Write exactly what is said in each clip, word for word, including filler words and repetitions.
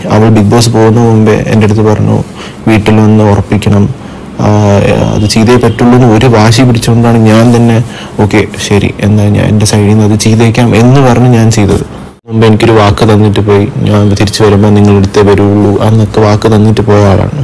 അവൾ big boss പോകുന്ന മുമ്പേ എൻ്റെ അടുത്ത് പറഞ്ഞു വീട്ടിൽ വന്ന് ഉറപ്പിക്കണം, അത് ചെയ്തേ പറ്റുള്ളൂ എന്ന് ഒരു വാശി പിടിച്ചുകൊണ്ടാണ് ഞാൻ തന്നെ ഓക്കെ ശരി എന്നാൽ ഞാൻ എൻ്റെ സൈഡിൽ നിന്ന് അത് ചെയ്തേക്കാം എന്ന് പറഞ്ഞ് ഞാൻ ചെയ്തത്. മുമ്പ് എനിക്കൊരു വാക്ക് തന്നിട്ട് പോയി, ഞാൻ തിരിച്ചു വരുമ്പോൾ നിങ്ങളെടുത്തേ വരുള്ളൂ എന്നൊക്കെ വാക്ക് തന്നിട്ട് പോയ ആളാണ്.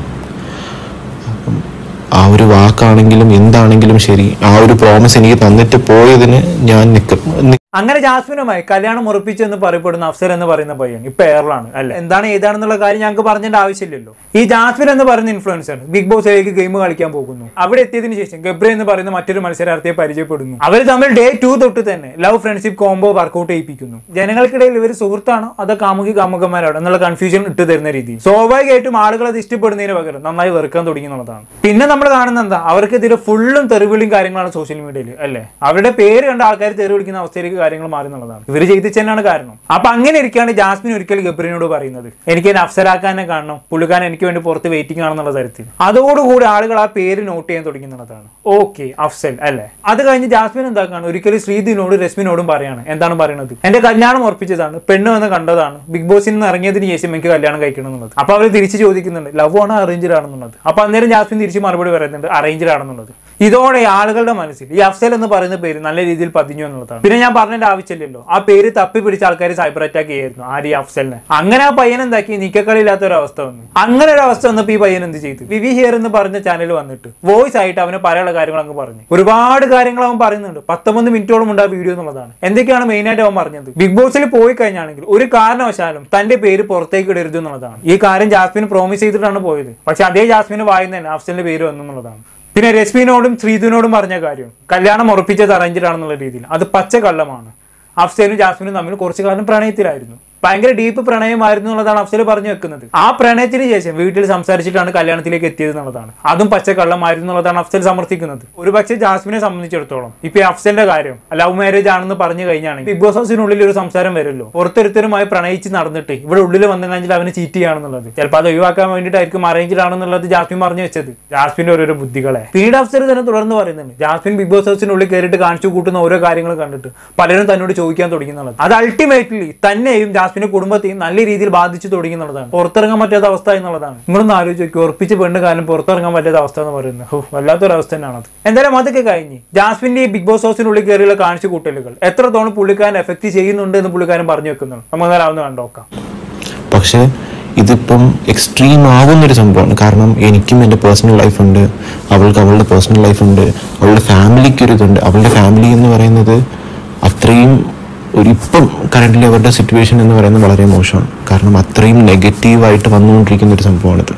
ആ ഒരു വാക്കാണെങ്കിലും എന്താണെങ്കിലും ശരി, ആ ഒരു പ്രോമിസ് എനിക്ക് തന്നിട്ട് പോയതിന് ഞാൻ നിൽക്കും. അങ്ങനെ ജാസ്മിനുമായി കല്യാണം ഉറപ്പിച്ചു എന്ന് പറയപ്പെടുന്ന അഫ്സൽ എന്ന് പറയുന്ന പയ്യൻ ഇപ്പൊ എയറിലാണ് അല്ലെ. എന്താണ് ഏതാണെന്നുള്ള കാര്യം ഞങ്ങൾക്ക് പറഞ്ഞിട്ട് ആവശ്യമില്ലല്ലോ. ഈ ജാസ്മിൻ എന്ന് പറയുന്ന ഇൻഫ്ലുവൻസർ ബിഗ് ബോസിലേക്ക് ഗെയിം കളിക്കാൻ പോകുന്നു. അവിടെ എത്തിയതിനു ശേഷം ഗബ്രി എന്ന് പറയുന്ന മറ്റൊരു മത്സരാർത്ഥിയെ പരിചയപ്പെടുന്നു. അവർ തമ്മിൽ ഡേ ടു തൊട്ട് തന്നെ ലവ് ഫ്രണ്ട്ഷിപ്പ് കോംബോ വർക്കൗട്ട് ചെയ്യിപ്പിക്കുന്നു. ജനങ്ങൾക്കിടയിൽ ഇവർ സുഹൃത്താണോ അതോ കാമുകി കാമുകന്മാരാണോ എന്നുള്ള കൺഫ്യൂഷൻ ഇട്ട് തരുന്ന രീതി. സ്വാഭാവികമായിട്ടും ആളുകൾ അത് ഇഷ്ടപ്പെടുന്നതിന് പകരം നന്നായി വെറുക്കാൻ തുടങ്ങി എന്നുള്ളതാണ്. പിന്നെ നമ്മൾ കാണുന്ന എന്താ, അവർക്കെതിരെ ഫുള്ളും തെറിവിളിയും കാര്യങ്ങളാണ് സോഷ്യൽ മീഡിയയിൽ അല്ലെ. അവരുടെ പേര് കണ്ട ആൾക്കാർ തെറി വിളിക്കുന്ന അവസ്ഥയിലേക്ക് കാര്യങ്ങൾ മാറി എന്നുള്ളതാണ്. ഇവർ ചെയ്തിച്ചെന്നാണ് കാരണം. അപ്പൊ അങ്ങനെ ഇരിക്കുകയാണ് ജാസ്മിൻ ഒരിക്കൽ ഗബ്രിനോട് പറയുന്നത്, എനിക്ക് എന്നെ അഫ്സലാക്കാനെ കാണണം, പുള്ളിക്കാരൻ എനിക്ക് വേണ്ടി പുറത്ത് വെയിറ്റിംഗ് ആണെന്നുള്ള തരത്തിൽ. അതോടുകൂടി ആളുകൾ ആ പേര് നോട്ട് ചെയ്യാൻ തുടങ്ങി എന്നുള്ളതാണ്. ഓക്കെ അഫ്സൽ അല്ലെ. അത് കഴിഞ്ഞ് ജാസ്മിൻ എന്താക്കാണ്, ഒരിക്കലും ശ്രീദിനോട് രശ്മിനോടും പറയാണ്. എന്താണ് പറയുന്നത്, എന്റെ കല്യാണം ഉറപ്പിച്ചതാണ്, പെണ്ണ് വന്ന് കണ്ടതാണ്, ബിഗ് ബോസിൽ നിന്ന് ഇറങ്ങിയതിന് ശേഷം എനിക്ക് കല്യാണം കഴിക്കണം എന്നുള്ളത്. അപ്പൊ അവർ തിരിച്ച് ചോദിക്കുന്നുണ്ട് ലവ് ആണോ അറേഞ്ച്ഡ് ആണെന്നുള്ളത്. അപ്പൊ അന്നേരം ജാസ്മിൻ തിരിച്ച് മറുപടി പറയുന്നുണ്ട് അറേഞ്ച്ഡ് ആണെന്നുള്ളത്. ഇതോടെ ആളുകളുടെ മനസ്സിൽ ഈ അഫ്സൽ എന്ന് പറയുന്ന പേര് നല്ല രീതിയിൽ പതിഞ്ഞു എന്നുള്ളതാണ്. പിന്നെ ഞാൻ പറഞ്ഞതിന്റെ ആവശ്യമില്ലല്ലോ, ആ പേര് തപ്പി പിടിച്ച ആൾക്കാർ സൈബർ അറ്റാക്ക് ചെയ്യായിരുന്നു ആര് അഫ്സലിനെ. അങ്ങനെ ആ പയ്യൻ എന്താക്കി നിക്കക്കളിയില്ലാത്ത ഒരു അവസ്ഥ വന്നു. അങ്ങനെ ഒരു അവസ്ഥ വന്നപ്പോൾ ഈ പയ്യൻ എന്ത് ചെയ്തു, വിവി ഹിയർ എന്ന് പറഞ്ഞ ചാനൽ വന്നിട്ട് വോയിസ് ആയിട്ട് അവന് പറയാനുള്ള കാര്യങ്ങൾ അങ്ങ് പറഞ്ഞു. ഒരുപാട് കാര്യങ്ങൾ അവൻ പറയുന്നുണ്ട്. പത്തൊമ്പത് മിനിറ്റോളം ഉണ്ട് ആ വീഡിയോ എന്നുള്ളതാണ്. എന്തൊക്കെയാണ് മെയിൻ ആയിട്ട് അവൻ പറഞ്ഞത്, ബിഗ് ബോസിൽ പോയി കഴിഞ്ഞാണെങ്കിൽ ഒരു കാരണവശാലും തന്റെ പേര് പുറത്തേക്ക് ഇടരുത് എന്നുള്ളതാണ്. ഈ കാര്യം ജാസ്മിന് പ്രോമിസ് ചെയ്തിട്ടാണ് പോയത്. പക്ഷെ അതേ ജാസ്മിന് വായിന്ന് തന്നെ അഫ്സലിന്റെ പേര് വന്നു എന്നുള്ളതാണ്. പിന്നെ രശ്മിനോടും ശ്രീധുവിനോടും പറഞ്ഞ കാര്യം കല്യാണം ഉറപ്പിച്ചത് അറേഞ്ച്ഡ് ആണെന്നുള്ള രീതിയിൽ അത് പച്ച കള്ളമാണ്. അഫ്സലും ജാസ്മിനും തമ്മിൽ കുറച്ചു കാലം പ്രണയത്തിലായിരുന്നു. ഭയങ്കര ഡീപ്പ് പ്രണയമായിരുന്നു എന്നുള്ളതാണ് അഫ്സൽ പറഞ്ഞു വെക്കുന്നത്. ആ പ്രണയത്തിന് ശേഷം വീട്ടിൽ സംസാരിച്ചിട്ടാണ് കല്യാണത്തിലേക്ക് എത്തിയത് എന്നുള്ളതാണ്. അതും പച്ചക്കള്ളമായിരുന്നു എന്നുള്ളതാണ് അഫ്സൽ സമർത്ഥിക്കുന്നത്. ഒരു പക്ഷേ ജാസ്മിനെ സംബന്ധിച്ചിടത്തോളം ഇപ്പൊ അഫ്സലിന്റെ കാര്യം ലവ് മാരേജ് ആണെന്ന് പറഞ്ഞു കഴിഞ്ഞാണെങ്കിൽ ബിഗ് ബോസ് ഹൗസിനുള്ളിൽ ഒരു സംസാരം വരുമല്ലോ, പുറത്തൊരുത്തരുമായി പ്രണയിച്ച് നടന്നിട്ട് ഇവിടെ ഉള്ളിൽ വന്നു കഴിഞ്ഞാൽ അവന് ചീറ്റ് ചെയ്യാണെന്നുള്ളത്. ചിലപ്പോൾ അത് ഒഴിവാക്കാൻ വേണ്ടിയിട്ടായിരിക്കും അറേഞ്ച്ഡ് ആണെന്നുള്ളത് ജാസ്മിൻ പറഞ്ഞു വെച്ചത്. ജാസ്മിന്റെ ഓരോരോ ബുദ്ധികളെ പിന്നീട് അഫ്സൽ തന്നെ തുടർന്ന് പറയുന്നുണ്ട്, ജാസ്മിൻ ബിഗ് ബോസ് ഹൗസിനുള്ളിൽ കയറിയിട്ട് കാണിച്ചു കൂട്ടുന്ന ഓരോ കാര്യങ്ങൾ കണ്ടിട്ട് പലരും തന്നോട് ചോദിക്കാൻ തുടങ്ങുന്നുള്ളത്. അത് അൾട്ടിമേറ്റ്ലി തന്നെയും ജാസ്മിന്റെ കുടുംബത്തെയും നല്ല രീതിയിൽ ബാധിച്ചു തുടങ്ങി എന്നുള്ളതാണ്. പുറത്തിറങ്ങാൻ പറ്റാത്ത അവസ്ഥ എന്നുള്ളതാണ്. നിങ്ങളൊന്ന് ആലോചിച്ച് നോക്കി, ഉറപ്പിച്ച് പെണ്ണ് കാലം പുറത്തിറങ്ങാൻ പറ്റാത്ത അവസ്ഥ എന്ന് പറയുന്നത് വല്ലാത്തൊരു അവസ്ഥ തന്നെയാണത്. എന്തായാലും അതൊക്കെ കഴിഞ്ഞ് ജാസ്മിന്റെ ഈ ബിഗ് ബോസ് ഹൗസിനുള്ളിൽ കയറിയുള്ള കാണിച്ചു കൂട്ടലുകൾ എത്രത്തോളം പുള്ളിക്കാരൻ എഫക്ട് ചെയ്യുന്നുണ്ട് എന്ന് പുള്ളിക്കാരൻ പറഞ്ഞു വെക്കുന്നുണ്ട്. നമുക്ക് നേരാവുന്ന കണ്ടോക്കാം. പക്ഷെ ഇതിപ്പം എക്സ്ട്രീം ആവുന്നൊരു സംഭവമാണ്. കാരണം എനിക്കും എൻ്റെ പേഴ്സണൽ ലൈഫുണ്ട്, അവൾക്ക് അവളുടെ പേഴ്സണൽ ലൈഫുണ്ട്, അവളുടെ ഫാമിലിക്ക് ഒരു ഇതുണ്ട്. അവളുടെ ഫാമിലി എന്ന് പറയുന്നത് അത്രയും ഒരു ഇപ്പം കറൻ്റ് അവരുടെ സിറ്റുവേഷൻ എന്ന് പറയുന്നത് വളരെ മോശമാണ്. കാരണം അത്രയും നെഗറ്റീവായിട്ട് വന്നുകൊണ്ടിരിക്കുന്ന ഒരു സംഭവമാണിത്.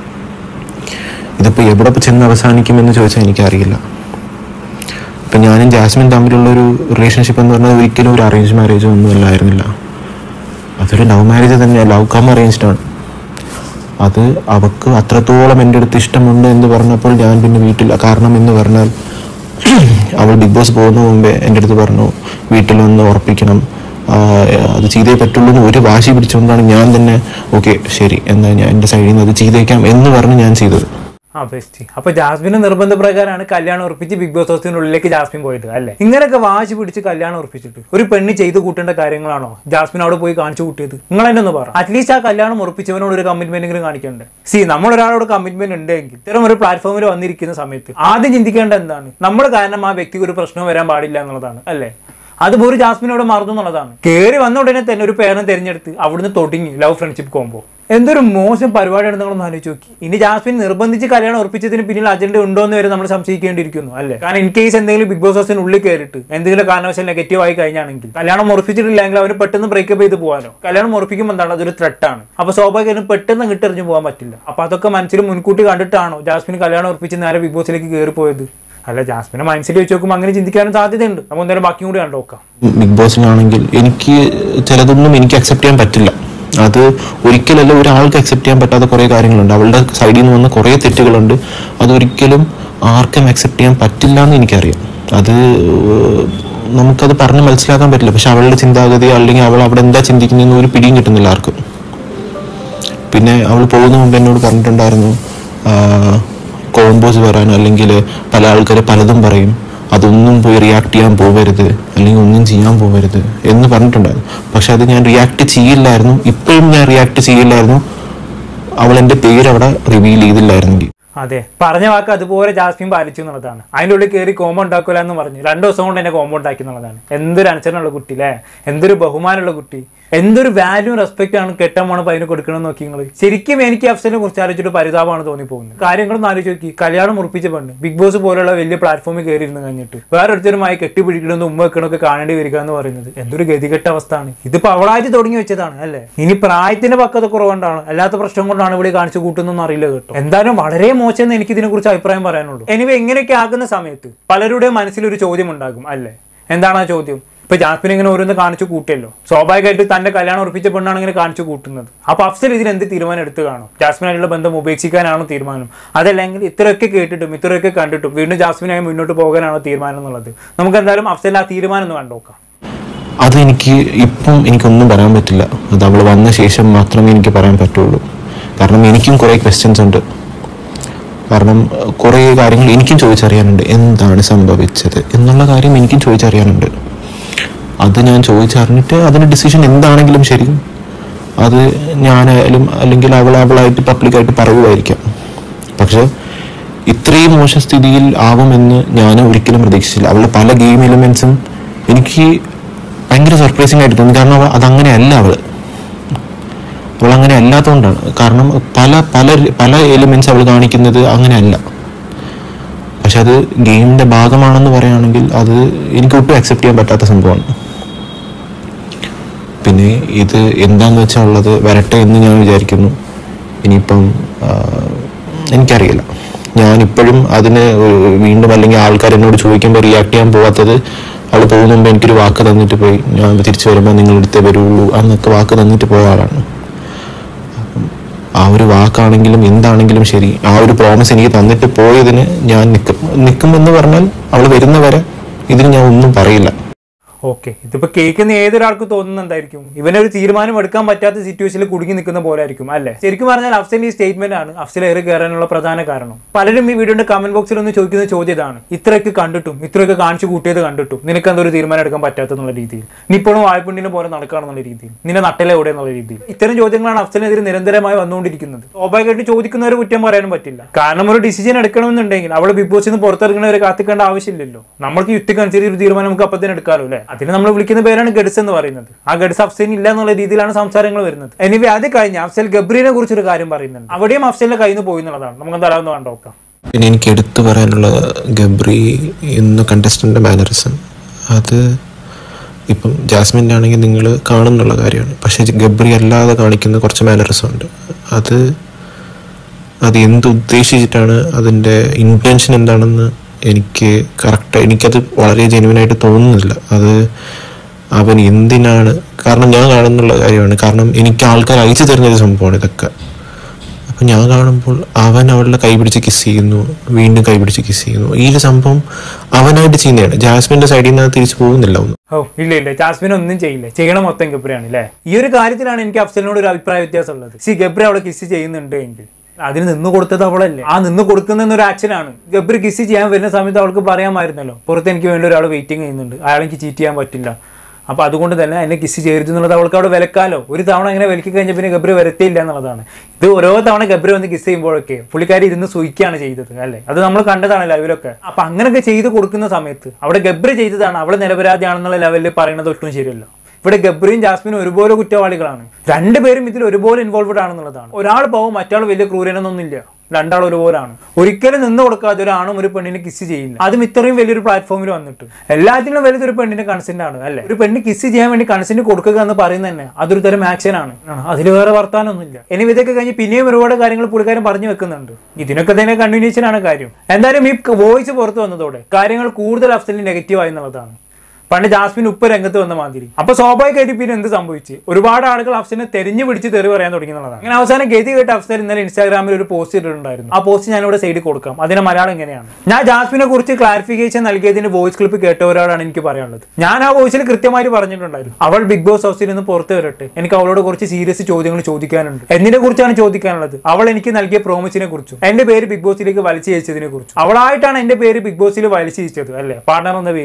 ഇതിപ്പോൾ എവിടെ ചെന്ന് അവസാനിക്കുമെന്ന് ചോദിച്ചാൽ എനിക്കറിയില്ല. ഇപ്പം ഞാനും ജാസ്മിൻ തമ്മിലുള്ള ഒരു റിലേഷൻഷിപ്പ് എന്ന് പറഞ്ഞാൽ ഒരിക്കലും ഒരു അറേഞ്ച് മാരേജോ ഒന്നും അല്ലായിരുന്നില്ല. അതൊരു ലവ് മാരേജ് തന്നെയാണ്, ലവ് കം അറേഞ്ച്ഡ് ആണ്. അത് അവൾക്ക് അത്രത്തോളം എൻ്റെ അടുത്ത് ഇഷ്ടമുണ്ട് എന്ന് പറഞ്ഞപ്പോൾ ഞാൻ പിന്നെ വീട്ടിൽ, കാരണം എന്ന് പറഞ്ഞാൽ അവൾ ബിഗ് ബോസ് പോകുന്ന മുമ്പേ എൻ്റെ അടുത്ത് പറഞ്ഞു വീട്ടിൽ വന്ന് ഉറപ്പിക്കണം, അത് ചെയ്തേ പറ്റുള്ളൂ എന്ന് ഒരു വാശി പിടിച്ചുകൊണ്ടാണ് ഞാൻ തന്നെ ഓക്കെ ശരി എന്നാൽ ഞാൻ എൻ്റെ സൈഡിൽ നിന്ന് അത് ചെയ്തേക്കാം എന്ന് പറഞ്ഞ് ഞാൻ ചെയ്തത്. ആ ബെസ്റ്റ്. അപ്പൊ ജാസ്മിന്റെ നിർബന്ധപ്രകാരമാണ് കല്യാണം ഉറപ്പിച്ച് ബിഗ് ബോസ് ഹൗസിനുള്ളിലേക്ക് ജാസ്മിൻ പോയത് അല്ലെ. ഇങ്ങനെയൊക്കെ വാശി പിടിച്ച് കല്യാണം ഉറപ്പിച്ചിട്ട് ഒരു പെണ്ണ് ചെയ്ത് കൂട്ടേണ്ട കാര്യങ്ങളാണോ ജാസ്മിൻ അവിടെ പോയി കാണിച്ചു കൂട്ടിയത്? നിങ്ങൾ എന്നെ ഒന്ന് പറ. അറ്റ്ലീസ്റ്റ് ആ കല്യാണം ഉറപ്പിച്ചവനോട് ഒരു കമ്മിറ്റ്മെന്റെങ്കിലും കാണിക്കണ്ടേ? സി, നമ്മൾ ഒരാളോട് കമ്മിറ്റ്മെന്റ് ഉണ്ടെങ്കിൽ ഇത്തരം ഒരു പ്ലാറ്റ്ഫോമിൽ വന്നിരിക്കുന്ന സമയത്ത് ആദ്യം ചിന്തിക്കേണ്ട എന്താണ്, നമ്മൾ കാരണം ആ വ്യക്തിക്ക് ഒരു പ്രശ്നം വരാൻ പാടില്ല എന്നുള്ളതാണ് അല്ലെ. അത് ഒരു ജാസ്മിനോട് മറന്നു എന്നുള്ളതാണ്. കയറി വന്ന ഉടനെ തന്നെ ഒരു പേരനെ തിരഞ്ഞെടുത്ത് അവിടുന്ന് തുടങ്ങി ലവ് ഫ്രണ്ട്ഷിപ്പ് കോംബോ. എന്തൊരു മോശം പരിപാടിയാണ് നിങ്ങളൊന്ന് ആലോചിച്ച് നോക്കി. ഇനി ജാസ്മിൻ നിർബന്ധിച്ച് കല്യാണം ഉറപ്പിച്ചതിന് പിന്നിൽ അജണ്ട ഉണ്ടോ എന്ന് വരെ നമ്മൾ സംശയിക്കേണ്ടിയിരിക്കുന്നു അല്ലേ. കാരണം ഇൻ കേസ് എന്തെങ്കിലും ബിഗ് ബോസ് ഹൗസിനുള്ളിൽ കയറിയിട്ട് എന്തെങ്കിലും കാരണവശാൽ നെഗറ്റീവ് ആയി കഴിഞ്ഞാണെങ്കിൽ കല്യാണം ഉറപ്പിച്ചിട്ടില്ലെങ്കിൽ അവന് പെട്ടെന്ന് ബ്രേക്കപ്പ് ചെയ്ത് പോകാനോ. കല്യാണം ഉറപ്പിക്കുമ്പോൾ എന്താണ്, അതൊരു ത്രെട്ടാണ്. അപ്പൊ സ്വാഭാവികമായിട്ടും പെട്ടെന്ന് കിട്ടെറിഞ്ഞു പോകാൻ പറ്റില്ല. അപ്പൊ അതൊക്കെ മനസ്സിൽ മുൻകൂട്ടി കണ്ടിട്ടാണോ ജാസ്മിൻ കല്യാണം ഉറപ്പിച്ച് നേരെ ബിഗ് ബോസിലേക്ക് കയറി പോയത്? അല്ല, ജാസ്മിനെ മൈൻഡ്സിൽ വെച്ച് നോക്കുമ്പോൾ അങ്ങനെ ചിന്തിക്കാനും സാധ്യതയുണ്ട്. നമുക്ക് എന്തായാലും ബാക്കിയും കൂടി കണ്ടോക്കാം. ബിഗ് ബോസിലാണെങ്കിൽ എനിക്ക് ചിലതൊന്നും എനിക്ക് അക്സെപ്റ്റ് ചെയ്യാൻ പറ്റില്ല. അത് ഒരിക്കലല്ല ഒരാൾക്ക് അക്സെപ്റ്റ് ചെയ്യാൻ പറ്റാത്ത കുറേ കാര്യങ്ങളുണ്ട്. അവളുടെ സൈഡിൽ നിന്ന് വന്ന കുറേ തെറ്റുകളുണ്ട്. അതൊരിക്കലും ആർക്കും അക്സെപ്റ്റ് ചെയ്യാൻ പറ്റില്ല എന്ന് എനിക്കറിയാം. അത് നമുക്കത് പറഞ്ഞ് മനസ്സിലാക്കാൻ പറ്റില്ല. പക്ഷെ അവളുടെ ചിന്താഗതി അല്ലെങ്കിൽ അവൾ അവിടെ എന്താ ചിന്തിക്കുന്നതെന്ന് ഒരു പിടിയും കിട്ടുന്നില്ല ആർക്കും. പിന്നെ അവൾ പോകുന്ന മുമ്പ് എന്നോട് പറഞ്ഞിട്ടുണ്ടായിരുന്നു കോംബോസ് വരാൻ, അല്ലെങ്കിൽ പല ആൾക്കാർ പലതും പറയും, അതൊന്നും പോയി റിയാക്ട് ചെയ്യാൻ പോകരുത് അല്ലെങ്കിൽ ഒന്നും ചെയ്യാൻ പോകരുത് എന്ന് പറഞ്ഞിട്ടുണ്ടായിരുന്നു. പക്ഷെ അത് ഞാൻ റിയാക്ട് ചെയ്യില്ലായിരുന്നു. ഇപ്പോഴും ഞാൻ റിയാക്ട് ചെയ്യില്ലായിരുന്നു. അവൾ എൻ്റെ പേര് അവിടെ റിവീൽ ചെയ്തില്ലായിരുന്നെങ്കിൽ. അതെ, പറഞ്ഞ വാക്ക് അതുപോലെ ജാസ്മിൻ പാലിച്ചു എന്നുള്ളതാണ്. അതിൻ്റെ ഉള്ളിൽ കയറി കോമ്പോ ഉണ്ടാക്കില്ല എന്ന് പറഞ്ഞു രണ്ടു ദിവസം കൊണ്ട് എന്നെ കോമ്പോ ഉണ്ടാക്കി എന്നുള്ളതാണ്. എന്തൊരു അനുസരണമുള്ള കുട്ടി അല്ലേ, എന്തൊരു ബഹുമാനമുള്ള കുട്ടി, എന്തൊരു വാല്യൂ റെസ്പെക്റ്റ് ആണ് കെട്ടമാണ് അപ്പോൾ അതിന് കൊടുക്കണമെന്ന് നോക്കി നിങ്ങൾ. ശരിക്കും എനിക്ക് അഫ്സലിനെ കുറിച്ച് ആലോചിച്ചിട്ട് പരിതാപമാണ് തോന്നിപ്പോകുന്നത്. കാര്യങ്ങളൊന്നും ആലോചിച്ച് നോക്കി. കല്യാണം ഉറപ്പിച്ച പെണ്ണ് ബിഗ് ബോസ് പോലുള്ള വലിയ പ്ലാറ്റ്ഫോമിൽ കയറിയിരുന്ന് കഴിഞ്ഞിട്ട് വേറൊരുത്തരുമായി കെട്ടിപ്പിടിക്കണമെന്ന് ഉമ്മ വെക്കണമൊക്കെ കാണേണ്ടി വരിക എന്ന് പറയുന്നത് എന്തൊരു ഗതികെട്ട അവസ്ഥയാണ്. ഇതിപ്പോൾ അവളായിട്ട് തുടങ്ങി വെച്ചതാണ് അല്ലേ. ഇനി പ്രായത്തിന്റെ പക്കത കുറവുകൊണ്ടാണ്, അല്ലാത്ത പ്രശ്നം കൊണ്ടാണ് ഇവിടെ കാണിച്ചു കൂട്ടുന്നൊന്നും അറിയില്ല കേട്ടോ. എന്തായാലും വളരെ മോശം എന്ന് എനിക്ക് ഇതിനെ കുറിച്ച് അഭിപ്രായം പറയാനുള്ളൂ. എനിവേ എങ്ങനെയൊക്കെ ആകുന്ന സമയത്ത് പലരുടെയും മനസ്സിലൊരു ചോദ്യം ഉണ്ടാകും അല്ലേ. എന്താണ് ആ ചോദ്യം? ഇപ്പൊ ജാസ്മിൻ ഇങ്ങനെ ഓരോന്ന് കാണിച്ചു കൂട്ടിയല്ലോ, സ്വാഭാവികമായിട്ട് തന്റെ കല്യാണം ഉറപ്പിച്ച പെണ്ണാണ് ഇങ്ങനെ കാണിച്ചു കൂട്ടുന്നത്. അപ്പൊ അഫ്സൽ ഇതിൽ എന്ത് തീരുമാനം എടുത്തു കാണും? ജാസ്മിനായിട്ടുള്ള ബന്ധം ഉപേക്ഷിക്കാനാണോ തീരുമാനം, അതല്ലെങ്കിൽ ഇത്രയൊക്കെ കേട്ടിട്ടും ഇത്രയൊക്കെ കണ്ടിട്ടും വീണ്ടും ജാസ്മിനായി മുന്നോട്ട് പോകാനാണോ തീരുമാനം എന്നുള്ളത് നമുക്ക് എന്തായാലും അഫ്സൽ ആ തീരുമാനം ഒന്ന് കണ്ടുനോക്കാം. അതെനിക്ക് ഇപ്പം എനിക്കൊന്നും പറയാൻ പറ്റില്ല. അത് അവൾ വന്ന ശേഷം മാത്രമേ എനിക്ക് പറയാൻ പറ്റുള്ളൂ. കാരണം എനിക്കും കുറേ ക്വസ്റ്റ്യൻസ് ഉണ്ട്. കാരണം കുറേ കാര്യങ്ങൾ എനിക്കും ചോദിച്ചറിയാനുണ്ട്. എന്താണ് സംഭവിച്ചത് എന്നുള്ള കാര്യം എനിക്കും ചോദിച്ചറിയാനുണ്ട്. അത് ഞാൻ ചോദിച്ചറിഞ്ഞിട്ട് അതിൻ്റെ ഡിസിഷൻ എന്താണെങ്കിലും ശരി, അത് ഞാനായാലും അല്ലെങ്കിൽ അവൾ അവളായിട്ട് പബ്ലിക്കായിട്ട് പറയുമായിരിക്കാം. പക്ഷെ ഇത്രയും മോശം സ്ഥിതിയിൽ ആവുമെന്ന് ഞാൻ ഒരിക്കലും പ്രതീക്ഷിച്ചില്ല. അവളുടെ പല ഗെയിം എലിമെൻസും എനിക്ക് ഭയങ്കര സർപ്രൈസിങ് ആയിട്ട് തോന്നി. കാരണം അവൾ അതങ്ങനെയല്ല, അവൾ അവളങ്ങനെ അല്ലാത്തതുകൊണ്ടാണ്. കാരണം പല പല പല എലിമെൻറ്റ്സ് അവൾ കാണിക്കുന്നത് അങ്ങനെയല്ല. പക്ഷെ അത് ഗെയിമിൻ്റെ ഭാഗമാണെന്ന് പറയുകയാണെങ്കിൽ അത് എനിക്ക് ഒട്ടും അക്സെപ്റ്റ് ചെയ്യാൻ പറ്റാത്ത സംഭവമാണ്. പിന്നെ ഇത് എന്താണെന്ന് വെച്ചാൽ ഉള്ളത് വരട്ടെ എന്ന് ഞാൻ വിചാരിക്കുന്നു. ഇനിയിപ്പം എനിക്കറിയില്ല, ഞാനിപ്പോഴും അതിന് വീണ്ടും അല്ലെങ്കിൽ ആൾക്കാർ എന്നോട് ചോദിക്കുമ്പോൾ റിയാക്ട് ചെയ്യാൻ പോകാത്തത്, അവൾ പോകുന്ന മുമ്പ് എനിക്കൊരു വാക്ക് തന്നിട്ട് പോയി, ഞാൻ തിരിച്ചു വരുമ്പോൾ നിങ്ങളെടുത്തേ വരുള്ളൂ എന്നൊക്കെ വാക്ക് തന്നിട്ട് പോയ ആളാണ്. ആ ഒരു വാക്കാണെങ്കിലും എന്താണെങ്കിലും ശരി, ആ ഒരു പ്രോമിസ് എനിക്ക് തന്നിട്ട് പോയതിന് ഞാൻ നിൽക്കും നിൽക്കുമെന്ന് പറഞ്ഞാൽ അവൾ വരുന്നവരെ ഇതിന് ഞാൻ ഒന്നും പറയില്ല. ഓക്കെ, ഇതിപ്പോ കേൾക്കുന്ന ഏതൊരാൾക്ക് തോന്നുന്ന എന്തായിരിക്കും, ഇവനൊരു തീരുമാനം എടുക്കാൻ പറ്റാത്ത സിറ്റുവേഷനിൽ കുടുങ്ങി നിൽക്കുന്ന പോലെ ആയിരിക്കും അല്ലെ. ശരിക്കും പറഞ്ഞാൽ അഫ്സലിന്റെ ഈ സ്റ്റേറ്റ്മെന്റ് ആണ് അഫ്സൽ ഏറി കയറാനുള്ള പ്രധാന കാരണം. പലരും ഈ വീഡിയോയുടെ കമന്റ് ബോക്സിൽ ഒന്ന് ചോദിക്കുന്ന ചോദ്യം ഇതാണ്, ഇത്രയൊക്കെ കണ്ടിട്ടും ഇത്രയൊക്കെ കാണിച്ചു കൂട്ടിയത് കണ്ടിട്ടും നിനക്ക് എന്തൊരു തീരുമാനം എടുക്കാൻ പറ്റാത്തെന്നുള്ള രീതിയിൽ, നീ ഇപ്പോഴും വായ്പുണ്ണിനെ പോലെ നടക്കുകയാണെന്നുള്ള രീതിയിൽ, നിന്നെ നട്ടലെ എവിടെ എന്നുള്ള രീതിയിൽ, ഇത്തരം ചോദ്യങ്ങളാണ് അഫ്സലിനെതിരെ നിരന്തരമായി വന്നുകൊണ്ടിരിക്കുന്നത്. സ്വാഭാവികമായിട്ട് ചോദിക്കുന്നവരെ കുറ്റം പറയാനും പറ്റില്ല. കാരണം ഒരു ഡിസിഷൻ എടുക്കണമെന്നുണ്ടെങ്കിൽ അവൾ ബിഗ് ബോസിൽ നിന്ന് പുറത്തിറങ്ങുന്നവരെ കാത്തിക്കേണ്ട ആവശ്യമില്ലല്ലോ. നമ്മൾക്ക് യുക്തിക്കനുസരിച്ച് ഒരു തീരുമാനം നമുക്ക് അപ്പത്തിന് എടുക്കാമല്ലോ അല്ലെ. അതിന് നമ്മൾ വിളിക്കുന്ന പേരാണ് ഗഡ്സ് എന്ന് പറയുന്നത്. ആ ഗഡ്സ് അഫ്സലിന് ഇല്ല എന്നുള്ള രീതിയിലാണ് സംസാരങ്ങൾ വരുന്നത്. എനിവേ അത് കഴിഞ്ഞ് അഫ്സൽ ഗബ്രീനെ കുറിച്ചൊരു കാര്യം പറയുന്നുണ്ട്. അവിടെയും അഫ്സലിന്റെ കയ്യിൽ നിന്ന് പോയി എന്നുള്ളതാണ്. നമുക്ക് എന്തായാലും കണ്ടോക്കാം. പിന്നെ എനിക്ക് എടുത്തു പറയാനുള്ള ഗബ്രി എന്ന കണ്ടസ്റ്റന്റ് മാനറിസം, അത് ഇപ്പം ജാസ്മിൻ്റെ ആണെങ്കിൽ നിങ്ങൾ കാണുന്നുള്ള കാര്യമാണ്. പക്ഷേ ഗബ്രി അല്ലാതെ കാണിക്കുന്ന കുറച്ച് മാനറിസം ഉണ്ട്. അത് അത് എന്തുദ്ദേശിച്ചിട്ടാണ്, അതിൻ്റെ ഇൻറ്റൻഷൻ എന്താണെന്ന് എനിക്ക് കറക്റ്റ് എനിക്കത് വളരെ ജെന്യുവനായിട്ട് തോന്നുന്നില്ല. അത് അവൻ എന്തിനാണ്, കാരണം ഞാൻ കാണുന്നുള്ള കാര്യമാണ്. കാരണം എനിക്ക് ആൾക്കാർ അയച്ചു തരുന്നൊരു സംഭവമാണ് ഇതൊക്കെ. അപ്പം ഞാൻ കാണുമ്പോൾ അവൻ അവളുടെ കൈ പിടിച്ച് കിസ് ചെയ്യുന്നു, വീണ്ടും കൈ പിടിച്ച് കിസ് ചെയ്യുന്നു. ഈ ഒരു സംഭവം അവനായിട്ട് ചെയ്യുന്നതാണ്. ജാസ്മിൻ്റെ സൈഡിൽ നിന്ന് തിരിച്ചു പോകുന്നില്ല ഒന്നും. ഓ ഇല്ല ഇല്ല, ജാസ്മിൻ ഒന്നും ചെയ്യില്ല, ചെയ്യണം മൊത്തം ഗബ്രിയാണ് അല്ലേ. ഈ ഒരു കാര്യത്തിലാണ് എനിക്ക് അഫ്സലിനോട് ഒരു അഭിപ്രായ വ്യത്യാസം ഉള്ളത്. സി ഗബ്രി അവളെ കിസ് ചെയ്യുന്നുണ്ട് എങ്കിൽ അതിന് നിന്ന് കൊടുത്തത് അവളല്ലേ. ആ നിന്ന് കൊടുക്കുന്ന ഒരു ആക്ഷനാണ്. ഗബ്രി കിസ് ചെയ്യാൻ വരുന്ന സമയത്ത് അവൾക്ക് പറയാമായിരുന്നല്ലോ, പുറത്ത് എനിക്ക് വേണ്ടി ഒരാൾ വെയിറ്റിംഗ് ചെയ്യുന്നുണ്ട്, അയാളെനിക്ക് ചീറ്റ് ചെയ്യാൻ പറ്റില്ല, അപ്പോൾ അതുകൊണ്ട് തന്നെ എന്നെ കിസ് ചെയ്യരുത് എന്നുള്ളത് അവൾക്ക് അവിടെ വിലക്കാലോ. ഒരു തവണ അങ്ങനെ വിലക്കി കഴിഞ്ഞാൽ പിന്നെ ഗബ്രി വരത്തില്ല എന്നുള്ളതാണ്. ഇത് ഓരോ തവണ ഗബ്രി വന്ന് കിസ് ചെയ്യുമ്പോഴൊക്കെ പുള്ളിക്കാരി ഇരുന്ന് സൂയിക്കുകയാണ് ചെയ്തത് അല്ലേ. അത് നമ്മൾ കണ്ടതാണ് ലൈവിലൊക്കെ. അപ്പം അങ്ങനെയൊക്കെ ചെയ്ത് കൊടുക്കുന്ന സമയത്ത് അവിടെ ഗബ്രി ചെയ്തതാണ്, അവൾ നിരപരാധിയാണെന്നുള്ള ലെവലിൽ പറയുന്നത് ഒട്ടും ശരിയല്ല. ഇവിടെ ഗബ്രിയും ജാസ്മിനും ഒരുപോലെ കുറ്റവാളികളാണ്. രണ്ടുപേരും ഇതിൽ ഒരുപോലെ ഇൻവോൾവഡ് ആണെന്നുള്ളതാണ്. ഒരാൾ പോവും, മറ്റാൾ വലിയ ക്രൂരനൊന്നുമില്ല, രണ്ടാൾ ഒരുപോലാണ്. ഒരിക്കലും നിന്ന് കൊടുക്കാതെ ഒരാണും ഒരു പെണ്ണിനെ കിസ് ചെയ്യില്ല, അതും ഇത്രയും വലിയൊരു പ്ലാറ്റ്ഫോമിൽ വന്നിട്ട്. എല്ലാത്തിനും വലുതൊരു പെണ്ണിന്റെ കൺസെന്റ് ആണ് അല്ലെ. ഒരു പെണ്ണ് കിസ് ചെയ്യാൻ വേണ്ടി കൺസെന്റ് കൊടുക്കുക എന്ന് പറയുന്നത് തന്നെ അതൊരു തരം ആക്ഷൻ ആണ്. അതിൽ വേറെ വർത്താനൊന്നുമില്ല. ഇനി ഇതൊക്കെ കഴിഞ്ഞ് പിന്നെയും ഒരുപാട് കാര്യങ്ങൾ പുള്ളിക്കാരൻ പറഞ്ഞു വെക്കുന്നുണ്ട്. ഇതിനൊക്കെ തന്നെ കണ്ടിന്യൂഷൻ ആണ് കാര്യം. എന്തായാലും ഈ വോയിസ് പുറത്തു വന്നതോടെ കാര്യങ്ങൾ കൂടുതൽ അഫ്സലിന് നെഗറ്റീവ് ആയി എന്നുള്ളതാണ്. പണ്ട് ജാസ്മിൻ ഉപ്പ് രംഗത്ത് വന്ന മാതിരി. അപ്പൊ സ്വാഭാവികമായിട്ട് പിന്നെ എന്ത് സംഭവിച്ചു, ഒരുപാട് ആളുകൾ അഫ്സലിനെ തെരഞ്ഞു പിടിച്ച് തെറി പറയാൻ തുടങ്ങി എന്നുള്ളതാണ്. അങ്ങനെ അവസാനം ഗതി കേട്ട് അഫ്സൽ ഇന്നലെ ഇൻസ്റ്റാഗ്രാമിൽ ഒരു പോസ്റ്റ് ഇട്ടിട്ടുണ്ടായിരുന്നു. ആ പോസ്റ്റ് ഞാനിവിടെ സൈഡിൽ കൊടുക്കാം. അതിന്റെ മലയാളം എങ്ങനെയാണ്, ഞാൻ ജാസ്മിനെ കുറിച്ച് ക്ലാരിഫിക്കേഷൻ നൽകിയതിന്റെ വോയിസ് ക്ലിപ്പ് കേട്ടവരോടാണ് എനിക്ക് പറയാനുള്ളത്. ഞാൻ ആ വോയിസിൽ കൃത്യമായിട്ട് പറഞ്ഞിട്ടുണ്ടായിരുന്നു, അവൾ ബിഗ് ബോസ് ഹൗസിൽ നിന്ന് പുറത്ത് വരട്ടെ, എനിക്ക് അവളോട് കുറച്ച് സീരിയസ് ചോദ്യങ്ങൾ ചോദിക്കാനുണ്ട്. എന്തിനെ കുറിച്ചാണ് ചോദിക്കാനുള്ളത്, അവൾ എനിക്ക് നൽകിയ പ്രോമിസിനെ കുറിച്ചും എന്റെ പേര് ബിഗ് ബോസിലേക്ക് വലിച്ചയച്ചതിനെ കുറിച്ചും. അവളായിട്ടാണ് എന്റെ പേര് ബിഗ് ബോസിൽ വലിച്ചയച്ചത് അല്ലെ, പാർട്ണർ എന്ന പേരിൽ.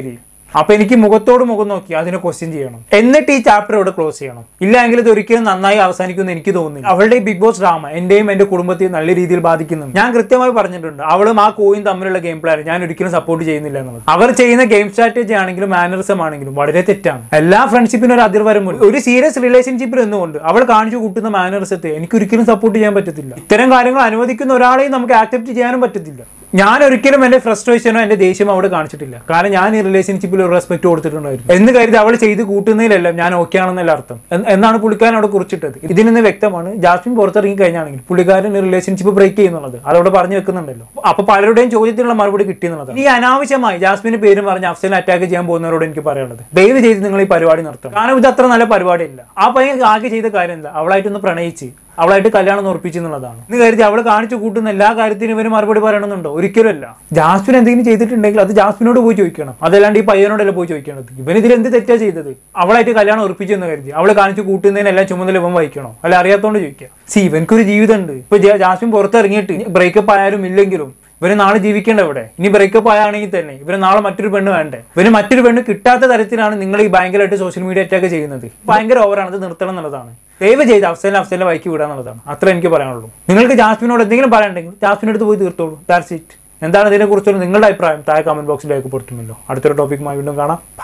അപ്പൊ എനിക്ക് മുഖത്തോട് മുഖം നോക്കി അതിനെ ക്വസ്റ്റ്യൻ ചെയ്യണം, എന്നിട്ട് ഈ ചാപ്റ്റർ ഇവിടെ ക്ലോസ് ചെയ്യണം. ഇല്ലെങ്കിൽ ഇത് ഒരിക്കലും നന്നായി അവസാനിക്കുമെന്ന് എനിക്ക് തോന്നുന്നു. അവളുടെ ഈ ബിഗ് ബോസ് ഡ്രാമ എന്റെയും എന്റെ കുടുംബത്തെയും നല്ല രീതിയിൽ ബാധിക്കുന്നുണ്ട്. ഞാൻ കൃത്യമായി പറഞ്ഞിട്ടുണ്ട്, അവളും ആ കോയും തമ്മിലുള്ള ഗെയിം പ്ലാൻ ഞാൻ ഒരിക്കലും സപ്പോർട്ട് ചെയ്യുന്നില്ല എന്നുള്ളത്. അവർ ചെയ്യുന്ന ഗെയിം സ്ട്രാറ്റജി ആണെങ്കിലും മാനറിസം ആണെങ്കിലും വളരെ തെറ്റാണ്. എല്ലാ ഫ്രണ്ട്ഷിപ്പിനും ഒരു അതിർവരമുണ്ട്. ഒരു സീരിയസ് റിലേഷൻഷിപ്പിൽ എന്നുകൊണ്ട് അവൾ കാണിച്ചു കൂട്ടുന്ന മാനറിസത്തെ എനിക്ക് ഒരിക്കലും സപ്പോർട്ട് ചെയ്യാൻ പറ്റത്തില്ല. ഇത്തരം കാര്യങ്ങൾ അനുവദിക്കുന്ന ഒരാളെയും നമുക്ക് ആക്സെപ്റ്റ് ചെയ്യാനും പറ്റത്തില്ല. ഞാൻ ഒരിക്കലും എന്റെ ഫ്രസ്ട്രേഷനോ എന്റെ ദേഷ്യമോ അവിടെ കാണിച്ചിട്ടില്ല. കാരണം ഞാൻ ഈ റിലേഷൻഷിപ്പിൽ ഒരു റെസ്പെക്ട് കൊടുത്തിട്ടുണ്ടായിരുന്നു എന്ന് കരുതി അവൾ ചെയ്ത് കൂട്ടുന്നതിലെല്ലാം ഞാൻ ഓക്കെ ആണെന്നല്ല അർത്ഥം എന്നാണ് പുള്ളിക്കാരൻ അവിടെ കുറിച്ചിട്ടത്. ഇതിൽ നിന്ന് വ്യക്തമാണ് ജാസ്മിൻ പുറത്തിറങ്ങി കഴിഞ്ഞാണെങ്കിൽ പുള്ളിക്കാരൻ റിലേഷൻഷിപ്പ് ബ്രേക്ക് ചെയ്യുന്നുള്ളത് അതവിടെ പറഞ്ഞു വെക്കുന്നുണ്ടല്ലോ. അപ്പൊ പലരുടെയും ചോദ്യത്തിനുള്ള മറുപടി കിട്ടിയെന്നുള്ളത്. ഈ അനാവശ്യമായി ജാസ്മിന് പേരും പറഞ്ഞ് അഫ്സലിനെ അറ്റാക്ക് ചെയ്യാൻ പോകുന്നവരോട് എനിക്ക് പറയാനുള്ളത്, ദയവ് ചെയ്ത് നിങ്ങൾ ഈ പരിപാടി നടത്തണം. കാരണം ഇത് അത്ര നല്ല പരിപാടിയല്ല. ആ പയ്യൻ ആകെ ചെയ്ത കാര്യം എന്താ, അവളായിട്ടൊന്ന് പ്രണയിച്ച് അവളായിട്ട് കല്യാണം ഉറപ്പിച്ചെന്നുള്ളതാണ്. എന്ന് കരുതി അവൾ കാണിച്ചു കൂട്ടുന്ന എല്ലാ കാര്യത്തിനും ഇവര് മറുപടി പറയണമെന്നുണ്ടോ? ഒരിക്കലുമല്ല. ജാസ്മിൻ എന്തെങ്കിലും ചെയ്തിട്ടുണ്ടെങ്കിൽ അത് ജാസ്മിനോട് പോയി ചോദിക്കണം, അതല്ലാണ്ട് ഈ പയ്യനോടല്ല പോയി ചോദിക്കണത്. ഇവൻ ഇതിൽ എന്ത് തെറ്റാ ചെയ്തത്? അവളായിട്ട് കല്യാണം ഉറപ്പിച്ചു എന്ന് കരുതി അവള് കാണിച്ചു കൂട്ടുന്നതിനെല്ലാം ചുമതല ഇവൻ വഹിക്കണോ? അല്ല അറിയാത്തോണ്ട് ചോദിക്കുക. സി ഇവൻക്കൊരു ജീവിതമുണ്ട്. ഇപ്പൊ ജാസ്മിൻ പുറത്തിറങ്ങിയിട്ട് ബ്രേക്കപ്പ് ആയാലും ഇല്ലെങ്കിലും ഇവര് നാളെ ജീവിക്കേണ്ട ഇവിടെ. ഇനി ബ്രേക്കപ്പ് ആയാണെങ്കിൽ തന്നെ ഇവര് നാളെ മറ്റൊരു പെണ്ണ് വേണ്ടേ? ഇവര് മറ്റൊരു പെണ്ണ് കിട്ടാത്ത തരത്തിലാണ് നിങ്ങൾ ഈ ഭയങ്കരമായിട്ട് സോഷ്യൽ മീഡിയ അറ്റാക്ക് ചെയ്യുന്നത്. ഭയങ്കര ഓവറാണ്, അത് നിർത്തണം എന്നുള്ളതാണ്. ദയവ് ചെയ്ത് അഫ്സലിനെ അഫ്സലിനെ വൈക്ക് വിടുക എന്നുള്ളതാണ്. അത്ര എനിക്ക് പറയാനുള്ളൂ. നിങ്ങൾക്ക് ജാസ്മിനോട് എന്തെങ്കിലും പറയാനുണ്ടെങ്കിൽ ജാസ്മിൻ്റെ അടുത്ത് പോയി തീർത്തോളൂ. That's it. എന്താണ് ഇതിനെക്കുറിച്ചുള്ള നിങ്ങളുടെ അഭിപ്രായം താഴെ കമന്റ് ബോക്സിൽ രേഖപ്പെടുത്തുമല്ലോ. അടുത്തൊരു ടോപ്പിക്കുമായി വീണ്ടും കാണാം.